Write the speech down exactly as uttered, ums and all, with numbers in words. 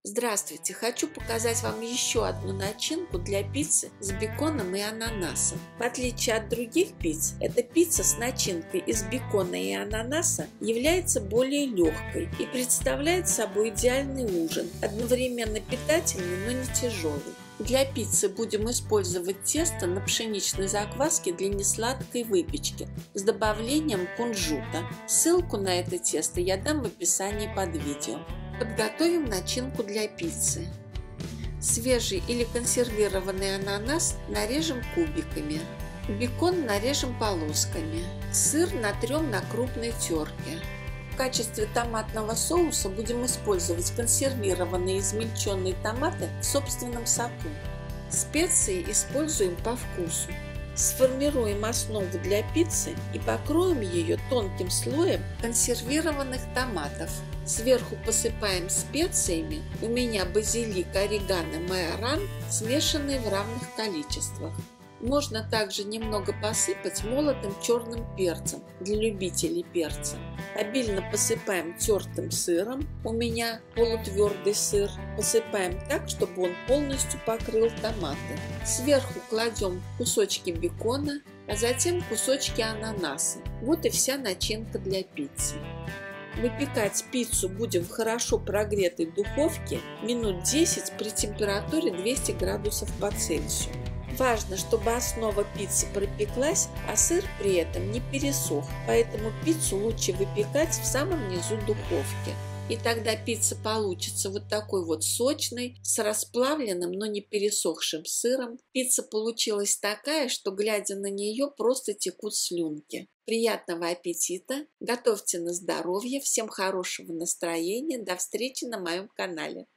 Здравствуйте! Хочу показать вам еще одну начинку для пиццы с беконом и ананасом. В отличие от других пиц, эта пицца с начинкой из бекона и ананаса является более легкой и представляет собой идеальный ужин, одновременно питательный, но не тяжелый. Для пиццы будем использовать тесто на пшеничной закваске для несладкой выпечки с добавлением кунжута. Ссылку на это тесто я дам в описании под видео. Подготовим начинку для пиццы. Свежий или консервированный ананас нарежем кубиками. Бекон нарежем полосками. Сыр натрем на крупной терке. В качестве томатного соуса будем использовать консервированные измельченные томаты в собственном соку. Специи используем по вкусу. Сформируем основу для пиццы и покроем ее тонким слоем консервированных томатов. Сверху посыпаем специями, у меня базилик, орегано, майоран, смешанные в равных количествах. Можно также немного посыпать молотым черным перцем для любителей перца. Обильно посыпаем тертым сыром, у меня полутвердый сыр. Посыпаем так, чтобы он полностью покрыл томаты. Сверху кладем кусочки бекона, а затем кусочки ананаса. Вот и вся начинка для пиццы. Выпекать пиццу будем в хорошо прогретой духовке минут десять при температуре двести градусов по Цельсию. Важно, чтобы основа пиццы пропеклась, а сыр при этом не пересох, поэтому пиццу лучше выпекать в самом низу духовки. И тогда пицца получится вот такой вот сочной, с расплавленным, но не пересохшим сыром. Пицца получилась такая, что, глядя на нее, просто текут слюнки. Приятного аппетита! Готовьте на здоровье! Всем хорошего настроения! До встречи на моем канале!